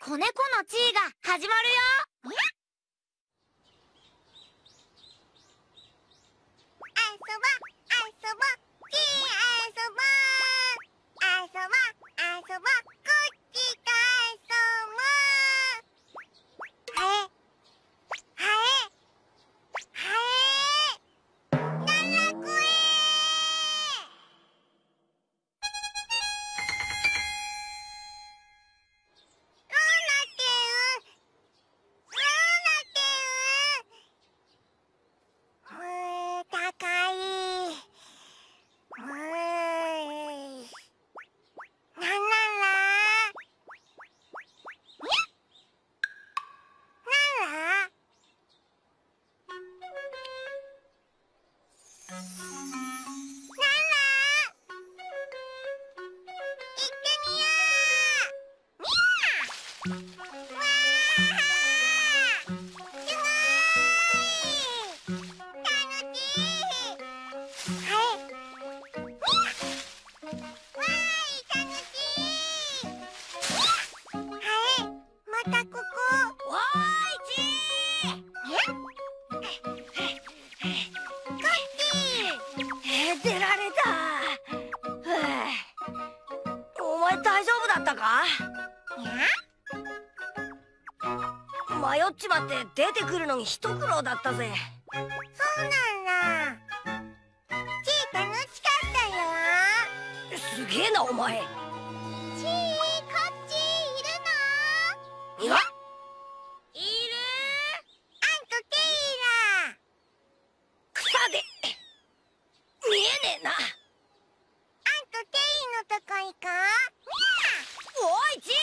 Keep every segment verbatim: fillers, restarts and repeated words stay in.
子猫のチーが始まるよ。遊ぼ遊ぼチー遊ぼ遊ぼ遊ぼこっちと遊ぼ。はえはえはえななこえ。 大丈夫だったか？迷っちまって出てくるのに一苦労だったぜ。 そうなんだ。チー楽しかったよ。 すげえなお前。 チーこっちいるの？ いや、 いる？あんとテイラ。 草で見えねえな。 あんとテイのとこ行こう。 おいチ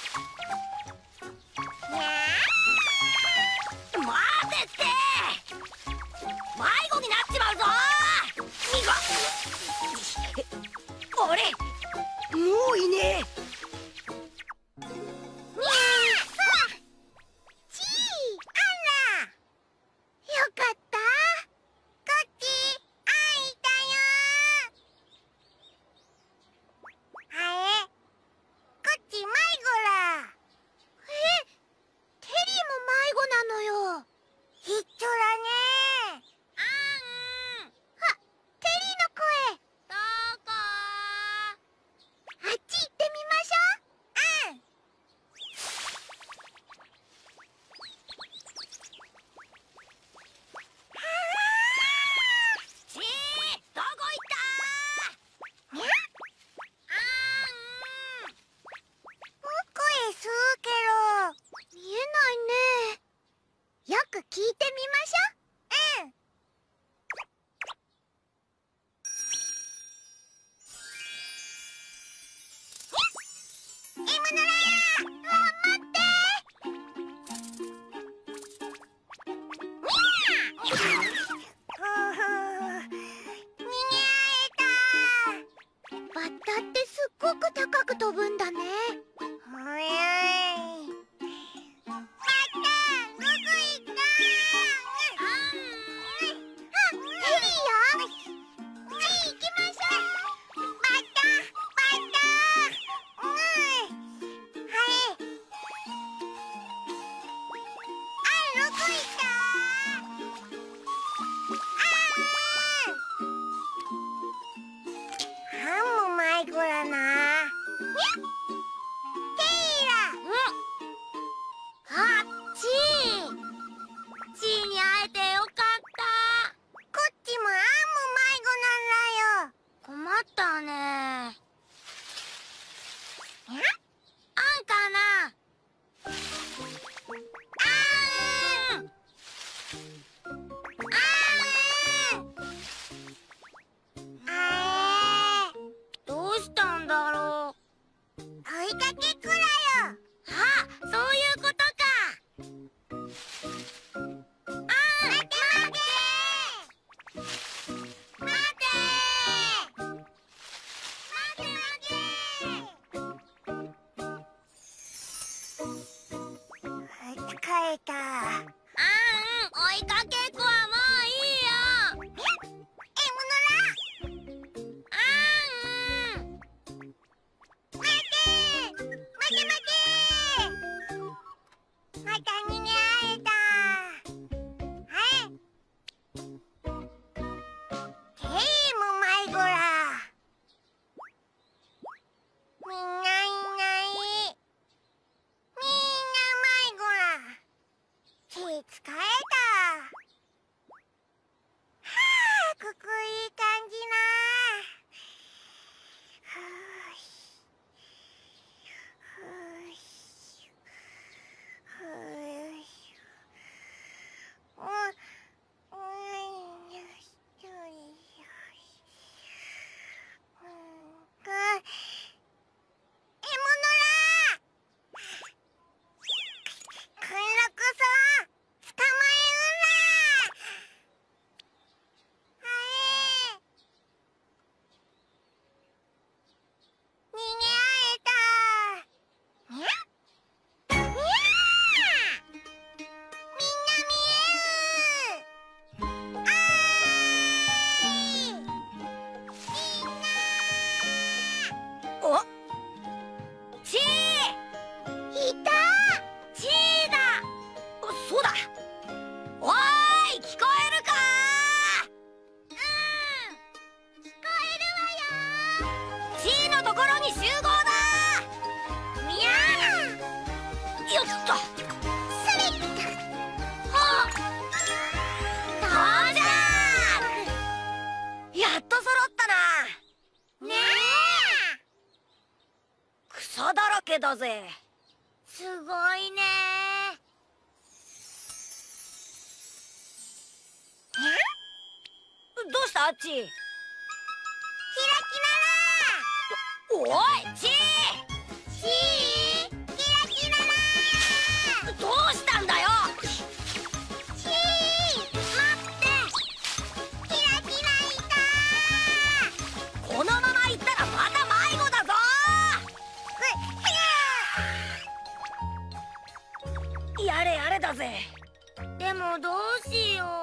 ー。にゃー、待てって迷子になっちまうぞ。みがあれもういねえ。 聞いてみましょう。うん。エムノラー、待って逃げられた。バッタってすっごく高く飛ぶんだね。おいよっと。 それっと。 はあ、到着。やっと揃ったな。 ね草だらけだぜ。 え、すごいね。 どうしたあっち。 開きおいちー。 なら。しー、開きなら。 どうしたんだよ。 しー、待って。開きないか。 このまま行ったらまた迷子だぞ。やれやれだぜ。 でもどうしよう。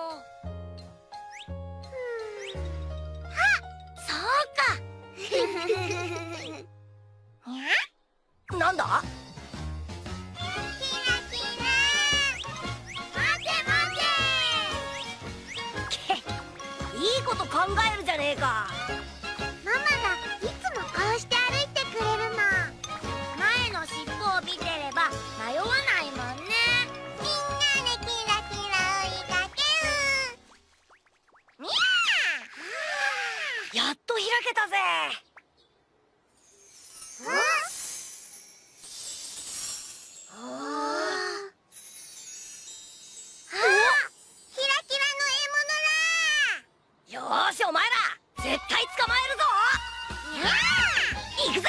なんだ。け、いいこと考えるじゃねえか。 ママがいつもこうして歩いてくれるの。前の尻尾を見てれば迷わないもんね。みんなでキラキラ追いかける。みゃやっと開けたぜ。 ー。うんよーしお前ら絶対捕まえるぞ。行くぜ。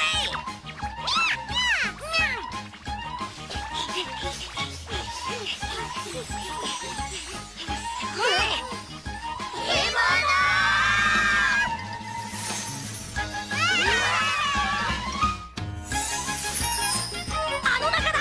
あの中だ。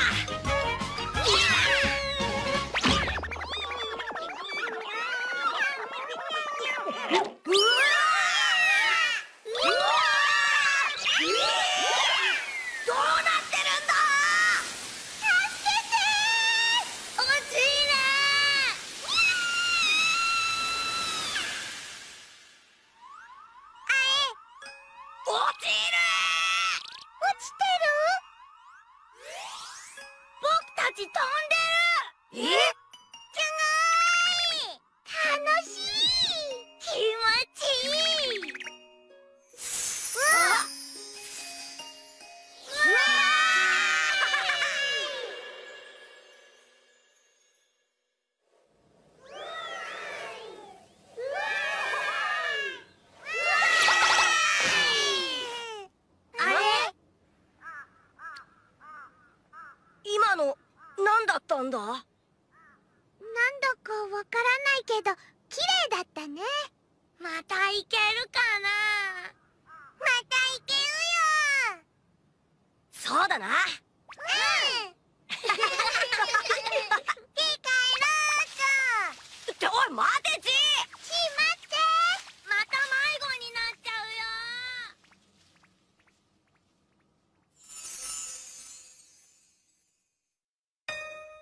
飛んでる。 え？ すごーい。楽しい。気持ちいい。うわっ。うわー。あれ？ 今の何だったんだ？ なんだかわからないけど綺麗だったね。また行けるかな。また行けるよ。 そうだな。 うん。